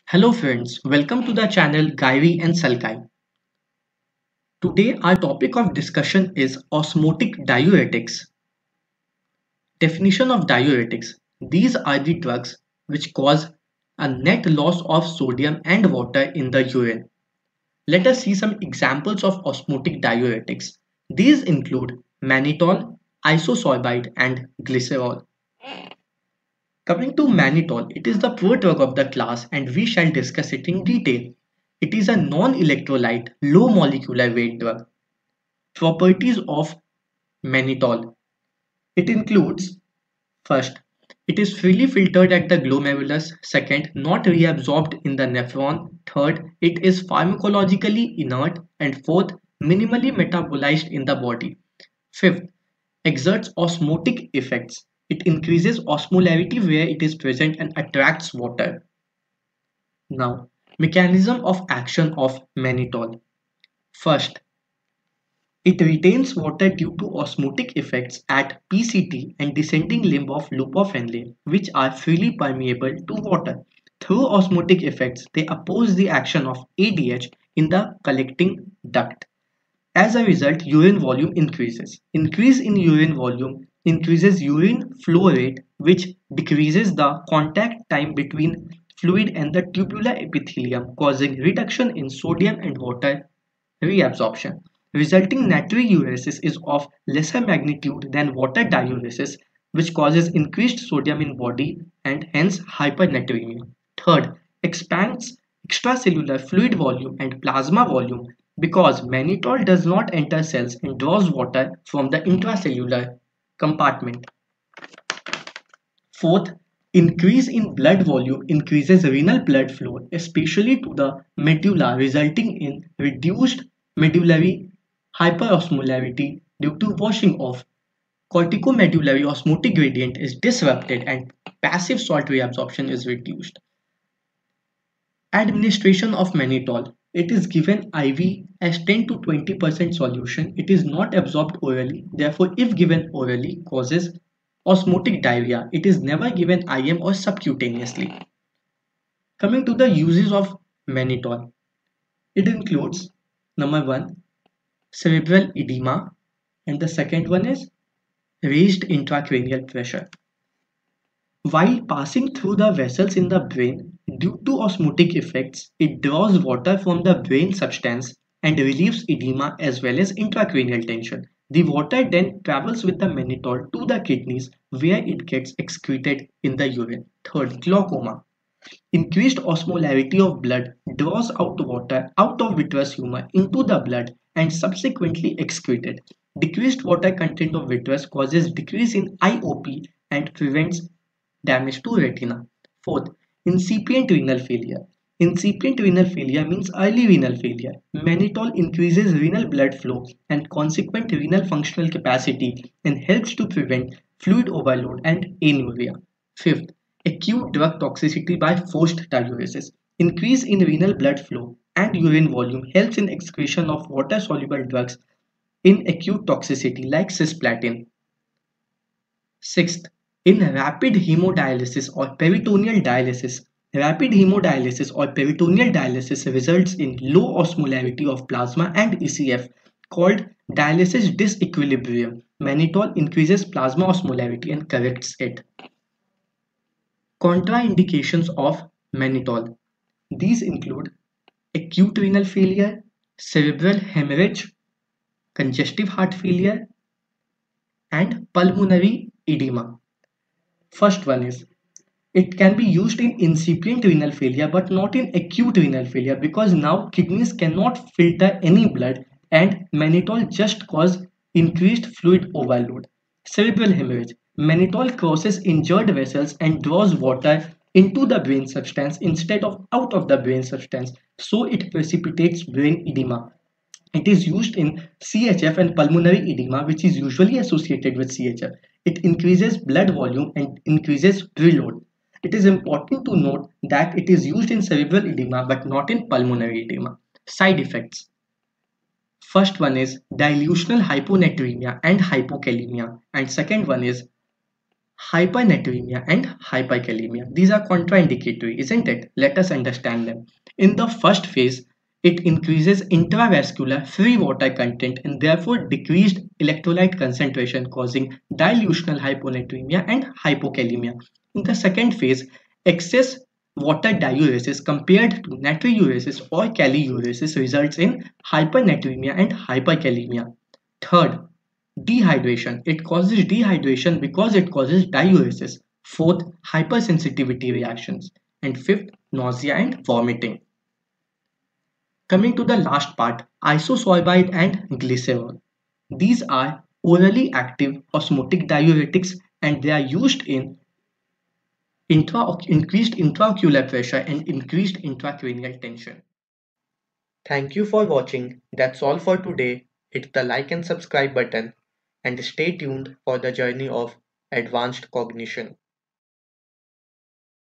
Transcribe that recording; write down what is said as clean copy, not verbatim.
Hello friends, welcome to the channel Gaivi and Salkai. Today our topic of discussion is osmotic diuretics. Definition of diuretics. These are the drugs which cause a net loss of sodium and water in the urine. Let us see some examples of osmotic diuretics. These include mannitol, isosorbide and glycerol. Coming to mannitol, it is the prodrug of the class and we shall discuss it in detail. It is a non-electrolyte, low molecular weight drug. Properties of mannitol. It includes first, it is freely filtered at the glomerulus. Second, not reabsorbed in the nephron. Third, it is pharmacologically inert. And fourth, minimally metabolized in the body. Fifth, exerts osmotic effects. It increases osmolarity where it is present and attracts water. Now, mechanism of action of mannitol. First, it retains water due to osmotic effects at PCT and descending limb of loop of Henle, which are freely permeable to water. Through osmotic effects, they oppose the action of ADH in the collecting duct. As a result, urine volume increases. Increase in urine volume increases urine flow rate, which decreases the contact time between fluid and the tubular epithelium, causing reduction in sodium and water reabsorption. Resulting natriuresis is of lesser magnitude than water diuresis, which causes increased sodium in body and hence hypernatremia. Third, expands extracellular fluid volume and plasma volume because mannitol does not enter cells and draws water from the intracellular compartment. Fourth, increase in blood volume increases renal blood flow, especially to the medulla, resulting in reduced medullary hyperosmolarity due to washing off. Corticomedullary osmotic gradient is disrupted and passive salt reabsorption is reduced. Administration of mannitol. It is given IV as 10 to 20% solution. It is not absorbed orally. Therefore, if given orally, causes osmotic diarrhea. It is never given IM or subcutaneously. Coming to the uses of mannitol. It includes number one, cerebral edema, and the second one is raised intracranial pressure. While passing through the vessels in the brain, due to osmotic effects, it draws water from the brain substance and relieves edema as well as intracranial tension. The water then travels with the mannitol to the kidneys where it gets excreted in the urine. Third, glaucoma. Increased osmolarity of blood draws out water out of vitreous humor into the blood and subsequently excreted. Decreased water content of vitreous causes decrease in IOP and prevents damage to retina. Fourth, incipient renal failure. Incipient renal failure means early renal failure. Mannitol increases renal blood flow and consequent renal functional capacity and helps to prevent fluid overload and anuria. Fifth, acute drug toxicity by forced diuresis. Increase in renal blood flow and urine volume helps in excretion of water-soluble drugs in acute toxicity like cisplatin. Sixth, in rapid hemodialysis or peritoneal dialysis, rapid hemodialysis or peritoneal dialysis results in low osmolarity of plasma and ECF called dialysis disequilibrium. Mannitol increases plasma osmolarity and corrects it. Contraindications of mannitol. These include acute renal failure, cerebral hemorrhage, congestive heart failure, and pulmonary edema. First one is it can be used in incipient renal failure but not in acute renal failure because now kidneys cannot filter any blood and mannitol just cause increased fluid overload. Cerebral hemorrhage. Mannitol crosses injured vessels and draws water into the brain substance instead of out of the brain substance, so it precipitates brain edema. It is used in CHF and pulmonary edema, which is usually associated with CHF. It increases blood volume and increases preload. It is important to note that it is used in cerebral edema but not in pulmonary edema. Side effects. First one is dilutional hyponatremia and hypokalemia, and second one is Hypernatremia and hyperkalemia. These are contraindicatory, isn't it? Let us understand them. In the first phase, it increases intravascular free water content and therefore decreased electrolyte concentration, causing dilutional hyponatremia and hypokalemia. In the second phase, excess water diuresis compared to natriuresis or kaliuresis results in hypernatremia and hyperkalemia. Third, dehydration. It causes dehydration because it causes diuresis. Fourth, hypersensitivity reactions. And fifth, nausea and vomiting. Coming to the last part, isosorbide and glycerol. These are orally active osmotic diuretics and they are used in increased intraocular pressure and increased intracranial tension. Thank you for watching. That's all for today. Hit the like and subscribe button and stay tuned for the journey of advanced cognition.